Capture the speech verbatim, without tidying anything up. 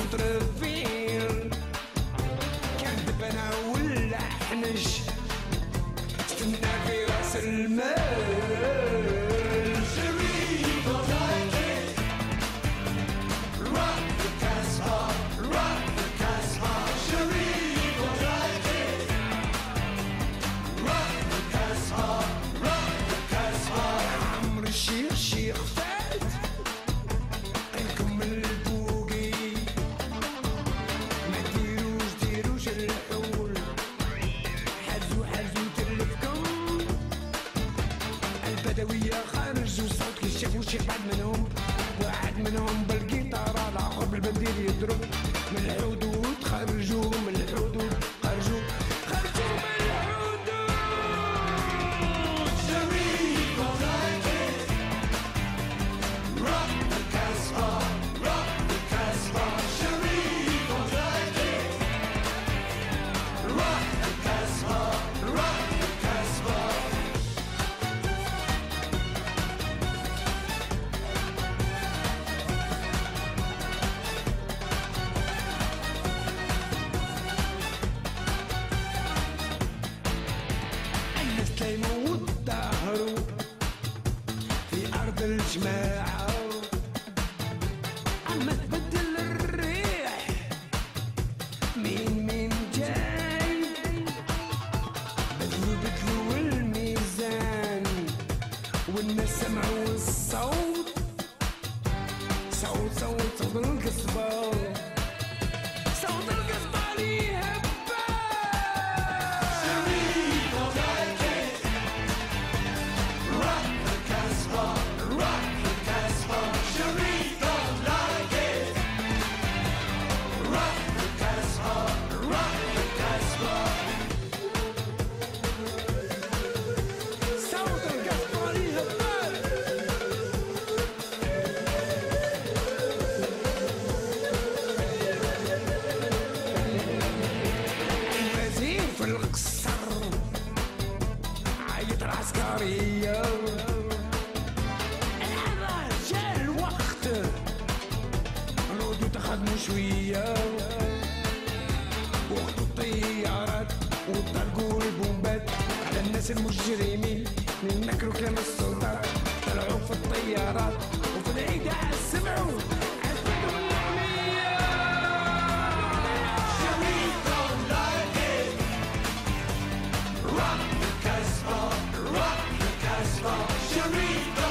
سونترفيل كنذب انا ولا حنش استنى في راس المال. Chérie, don't like it. Rock the Casbah, rock the Casbah. Chérie, don't like it. Rock the Casbah, rock the Casbah. عمري الشيخ شيخ فات قلكم البوقي ما ديروش ديروش الحول حزو حزو تلفكم البدوية خرجوا صوت كي شافوا شي واحد منهم واحد منهم بالقيطارة الآخر بالبندير يضرب من الحدود خرجوا من الحدود خرجوا خرجوا من الحدود. Chérie, don't like it. Rock the Casbah, rock the Casbah. Chérie, don't like it. Rock the Casbah, rock the Casbah. الناس تلايموا وتظاهروا في أرض الجماعة عم تبدل الريح مين مين جاي بدلوا بدلوا الميزان والناس سمعوا الصوت صوت صوت صوت القصبة صوت القصبة اللي هبة. Chérie, don't like it. Rock the Casbah, rock the Casbah. Chérie, don't like it. Rock the Casbah, rock the Casbah. صوت القصبة اللي هبة. الوزير في القصر عيط العسكرية الحضر جا الوقت نودو تخدموا شوية وقت الطيارات وطلقوا البومبات على الناس المجرمين نكروا كلام السلطات طلعوا في الطيارات وفي الإذاعة سمعوا عزلوا الأغنية. Chérie, don't like it. Rock the Casbah, rock the Casbah. Chérie, don't